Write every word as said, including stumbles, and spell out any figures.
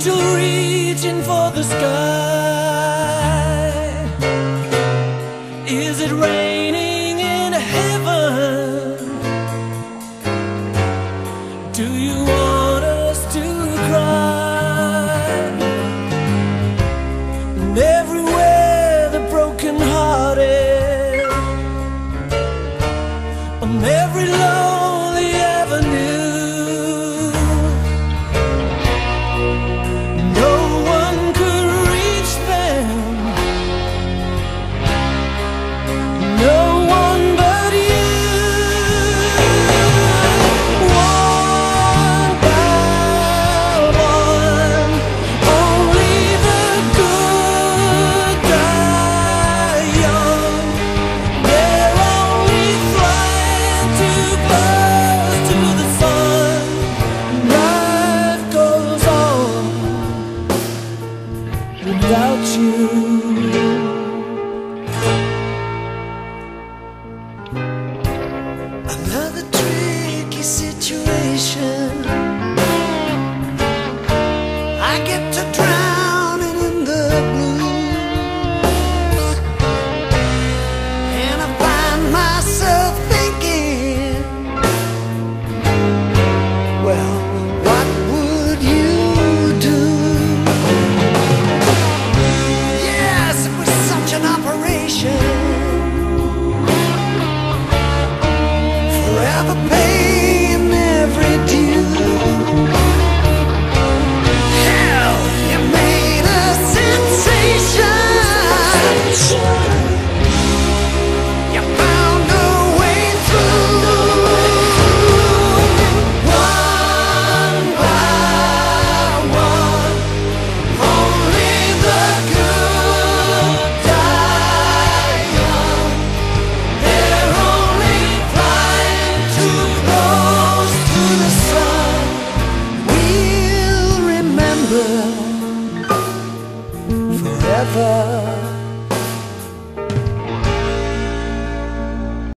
angel reaching for the sky. Is it raining in heaven? Do you want us to cry? And everywhere the broken hearted, on every lonely avenue, no one could reach them, no one but you. One by one, only the good die young. They're only flying too close to the sun. Life goes on without you. Another tricky situation. I get to drowning in the blues, and I find myself thinking, well, what would you do? Yes, it was such an operation, forever paying every due. Hell, you made a sensation. You found a way through. One by one, only the good die young. They're only flying too close to the sun. We'll remember forever.